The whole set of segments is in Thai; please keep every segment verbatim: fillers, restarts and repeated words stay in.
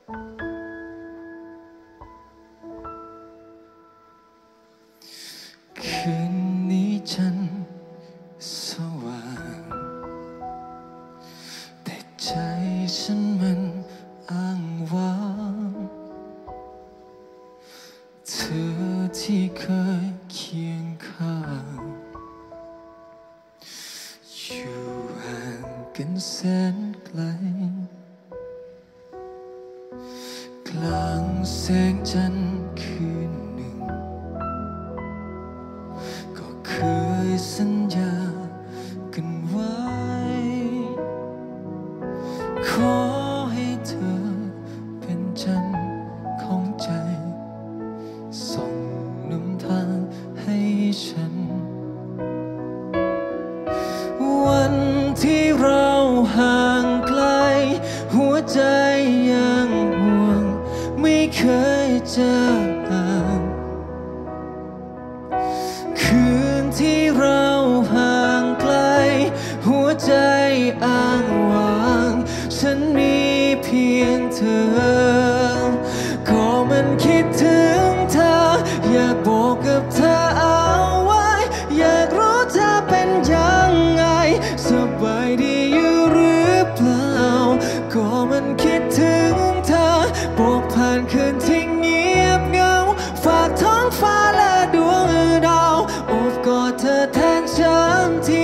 คืนนี้จันทร์สว่างแต่ใจฉันมันอ้างว้างเธอที่เคยเคียงข้างอยู่ห่างกันแสนไกลกลางแสงจันทร์คืนหนึ่งก็เคยสัญญากันไว้ขอให้เธอเป็นจันทร์ของใจส่องนำทางให้ฉันวันที่เราห่างไกลหัวใจยังห่วงไม่เคยเจอห่างคืนที่เราห่างไกลหัวใจอ้างว้างฉันมีเพียงเธอก็มันคิดถึงเธออยากบอกกับเธอเอาไว้อยากรู้เธอเป็นยังไงสบายดีอยู่หรือเปล่าก็มันคิดถึงเธอบอกผ่านคืนที่เงียบเหงาฝากท้องฟ้าและดวงดาวโอบกอดเธอแทนฉันที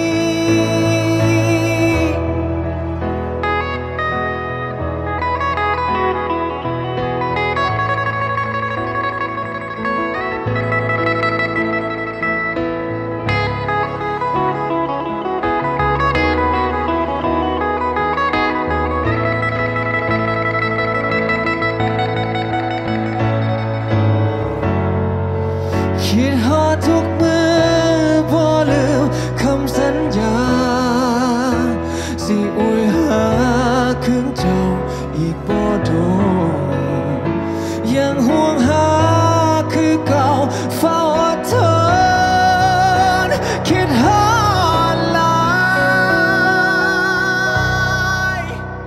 คิดฮอดทุกมือบ่ลืมคำสัญญาสิอวยหาคืนเจ้าอีกบ่โดนยังห่วงหาคือเก่าเฝ้าอดทนคิดฮอดหลาย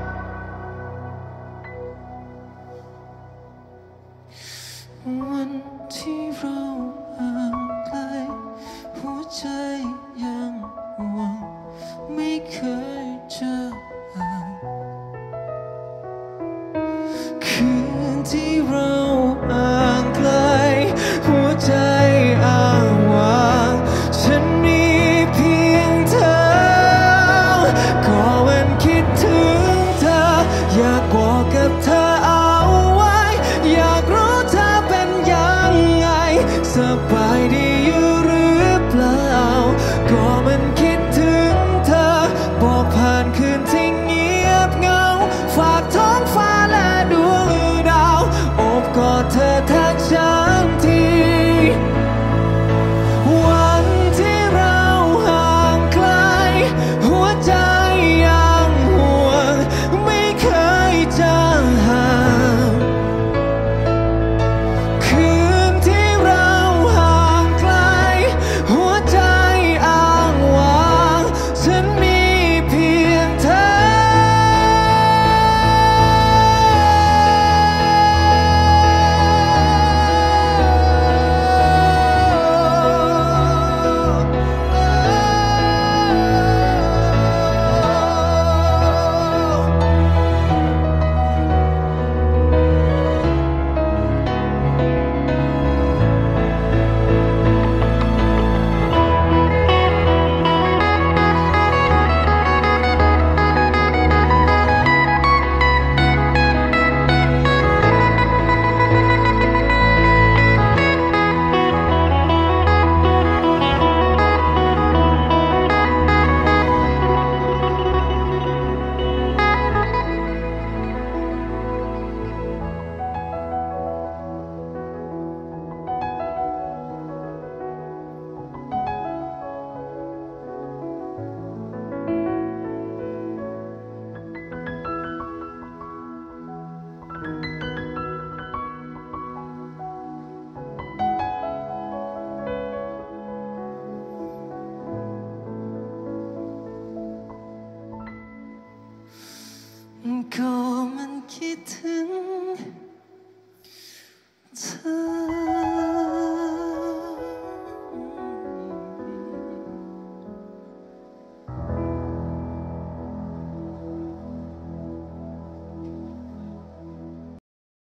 วันที่เราห่างไกลหัวใจยังห่วงไม่เคยเจอห่างคืนที่เราห่างไกลหัวใจอ้างว้างฉันมีเพียงเธอก็มันคิดถึงเธออยากบอกกับเธอเอาไว้อยากรู้เธอเป็นยังไงสบายดีอยู่หรือเปล่าก็มันคิดถึงเธอบอกผ่านคืนที่เงียบเหงาฝากท้องฟ้าและดวงดาวโอบกอดเธอแทนฉันทีวันที่เราห่างไกลหัวใจยังห่วงไม่เคยจางห่างคืนที่เราห่างไกลหัวใจอ้างว้างฉันมีเพียงเธอก็มันคิดถึ